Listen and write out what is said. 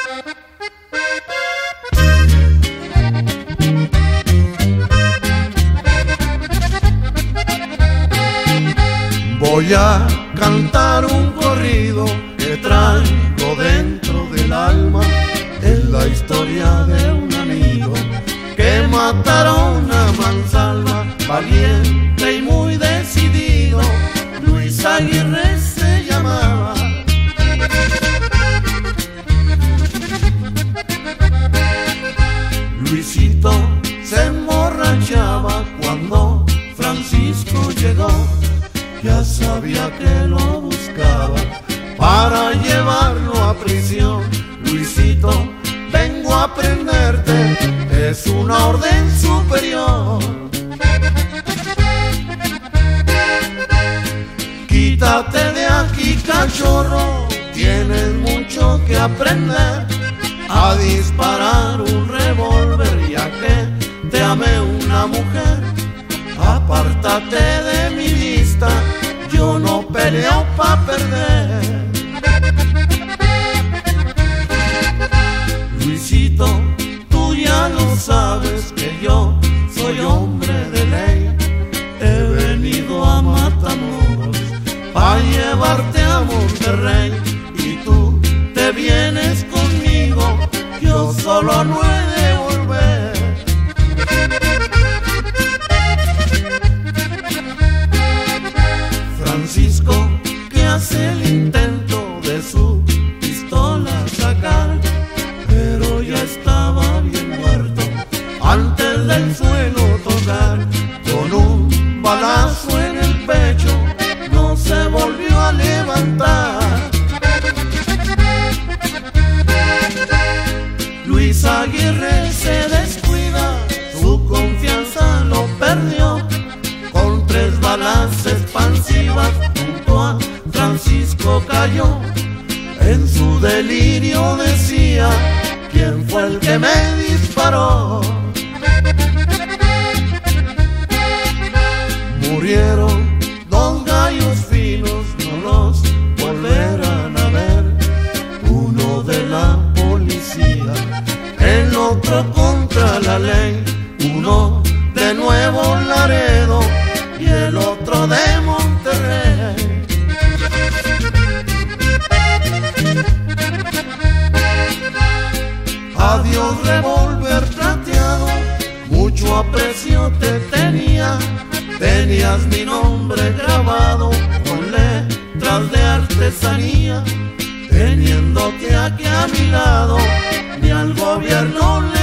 Voy a cantar un corrido que traigo dentro del alma. Es la historia de un amigo que mataron a mansalva, valiente y muy decidido. Luis Aguirre se llamaba. Luisito se emborrachaba cuando Francisco llegó. Ya sabía que lo buscaba para llevarlo a prisión. Luisito, vengo a prenderte, es una orden superior. Quítate de aquí, cachorro, tienes mucho que aprender a disparar un revólver, ya que te amé una mujer. Apártate de mi vista, yo no peleo pa' perder. Luisito, tú ya lo sabes que yo soy hombre de ley. He venido a Matamoros pa' llevarte a Monterrey, y tú te vienes conmigo, yo solo no he de volver. Francisco, que hace el intento de su pistola sacar, pero ya estaba bien muerto antes del suelo tocar. Con un balazo en el pecho no se volvió a levantar. Luis Aguirre se descuida, su confianza lo perdió. Con 3 balas expansivas junto a Francisco cayó. En su delirio decía: ¿quién fue el que me disparó? Murieron 2 gallos finos, no los volverán a ver. Uno de la policía, el otro contra la ley. Uno de Nuevo Laredo y el otro de Monterrey. Adiós, revólver plateado, mucho aprecio te tenía. Tenías mi nombre grabado con letras de artesanía. Teniéndote aquí a mi lado, ni al gobierno le